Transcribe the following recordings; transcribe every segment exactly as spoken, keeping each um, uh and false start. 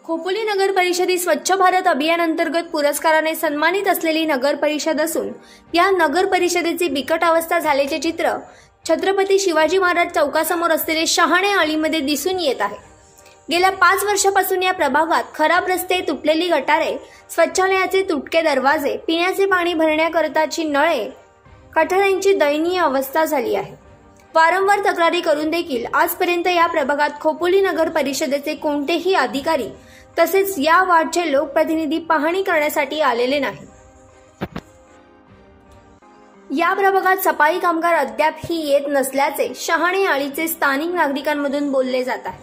खोपोली नगर परिषद ही स्वच्छ भारत अभियान अंतर्गत पुरस्काराने सन्मानित असलेली नगर परिषद असून या नगर परिषदेची बिकट अवस्था झाल्याचे चित्र छत्रपती शिवाजी महाराज चौकासमोर असलेले शहाणे आळीमध्ये दिसून येत आहे। गेल्या पाच वर्षापासून या प्रभागात खराब रस्ते, तुटलेली गटारे, शौचालयाचे तुटके दरवाजे, पिण्याचे पाणी भरण्याकरताची नळे, गटारांची दयनीय अवस्था झाली आहे। वारंवार तक्रारी करून देखील आजपर्यंत या प्रभागात खोपोली नगर परिषदेचे कोणतेही अधिकारी तसेच या वार्डचे लोकप्रतिनिधी पाहणी करण्यासाठी आलेले नाही। या प्रभागात सफाई कामगार अद्यापही येत नसल्याचे शहाणे आळीचे स्थानिक नागरिकांमधून बोलले जात आहे।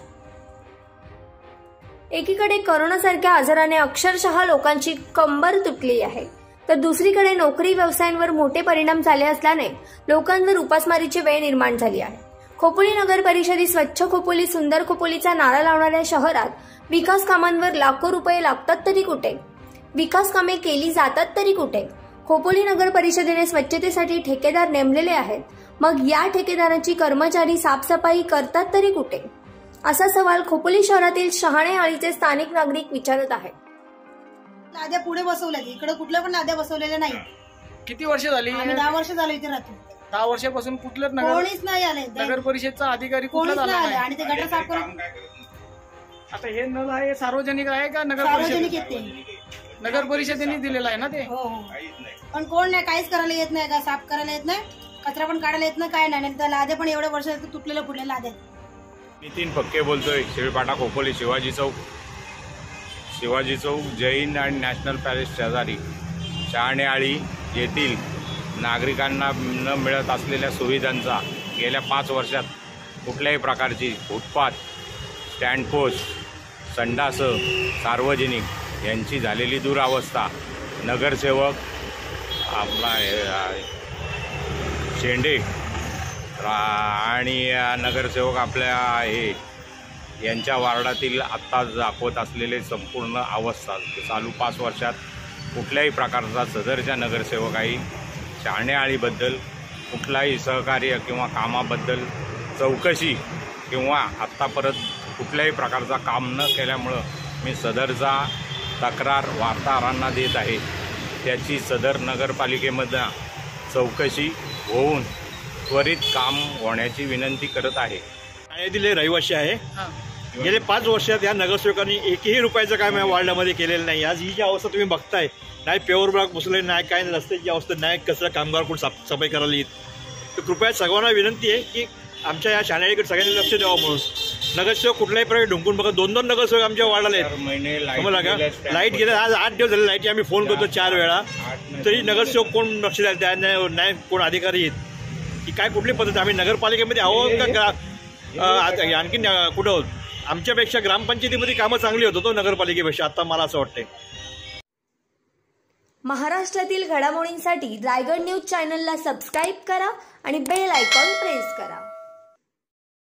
एकीकडे कोरोनासारख्या आजाराने अक्षरशः लोकांची कंबर तुटली आहे, तर दुसरीकडे नोकरी व्यवसायांवर मोठे परिणाम झाले असल्याने लोकांवर उपासमारीची वेळ निर्माण झाली आहे। खोपोली नगर परिषद ही स्वच्छ खोपोली, सुंदर खोपोलीचा नारा लावणाऱ्या शहरात विकास कामांवर लाखो रुपये लागतात तरी कुठे? विकास कामे केली जातात तरी कुठे? खोपोली नगर परिषदेने स्वच्छतेसाठी ठेकेदार नेमलेले आहेत, मग या ठेकेदारांची कर्मचारी साफसफाई करतात तरी कुठे? असा सवाल खोपोली शहरातील शहाणे आळीचे स्थानिक नागरिक विचारत आहेत। लाद्या पुढे बसवल्या, इकडे कुठल्या पण लाद्या बसवलेल्या नाही। किती वर्ष झाली? आम्ही दहा वर्ष झाले इथे राहतो। दहा वर्षापासून कुठलंच नगर कोणीच नाही आले, नगर परिषदचा अधिकारी कोणीच नाही आले आणि ते गटर साफ करून आता हे नळ आहे सार्वजनिक आहे का नगर सार्वजनिक परिषद? येते, नगर परिषदेने दिलेला आहे ना ते। हो हो, पण कोण नाही, काहीच करायला येत नाही, का साफ करायला येत नाही, कचरा पण काढायला येत नाही, काय नाही। तर लाद्या पण एवढ्या वर्ष तुटलेल्या फुटलेल्या लाद्या। नितीन फक्के बोलतोय, शिळपाटा खोपोली, शिवाजी चौक शिवाजी चौक जैन आणि नॅशनल पॅलेस शेजारी शहाणे आळी येथील नागरिकांना न मिळत असलेल्या सुविधांचा गेल्या पाच वर्षात कुठल्याही प्रकारची फुटपाथ, स्टँडपोस्ट, संडास सार्वजनिक यांची झालेली दुरावस्था, नगरसेवक आपला शेंडे आणि नगरसेवक आपल्या हे यांच्या वार्डातील आत्ता दाखवत असलेले संपूर्ण अवस्था चालू पाच वर्षात कुठल्याही प्रकारचा सदरच्या नगरसेवकाही शहाणे आळीबद्दल कुठलाही सहकार्य किंवा कामाबद्दल चौकशी किंवा आत्ता परत कुठल्याही प्रकारचा काम न केल्यामुळं मी सदरचा तक्रार वार्ताहरांना देत आहे। त्याची सदर नगरपालिकेमध्ये चौकशी होऊन त्वरित काम होण्याची विनंती करत आहे। ठाण्यातील रहिवासी आहे। गेले पाच वर्षात या नगरसेवकांनी एकही रुपयाचं काम या वार्डामध्ये केलेलं नाही। आज ही जी अवस्था तुम्ही बघताय, नाही पेवर ब्लॉक बसले, नाही काय रस्त्याची अवस्था, नाही कचरा कामगार कोण साफसफाई करायला येत, तर कृपया सगळ्यांना विनंती आहे की आमच्या या शाळेकडे सगळ्यांनी लक्ष द्यावं म्हणून। नगरसेवक कुठल्याही प्रकारे ढुंकून बघा, दोन दोन नगरसेवक आमच्या वार्डाला आहेत। महिने तुम्हाला का लाईट गेले, आज आठ दिवस झाले लाईटची आम्ही फोन करतो चार वेळा, तरी नगरसेवक कोण लक्ष द्यायला त्या नाही, कोण अधिकारी आहेत की काय कुठली पद्धत? आम्ही नगरपालिकेमध्ये आहोत का आणखी कुठं आहोत? आमच्यापेक्षा ग्रामपंचायतीमध्ये कामं चांगली होत तो नगरपालिकेपेक्षा, आता मला असं वाटतंय। महाराष्ट्रातील घडामोडींसाठी रायगड न्यूज चॅनलला सबस्क्राईब करा आणि बेल आयकॉन प्रेस करा।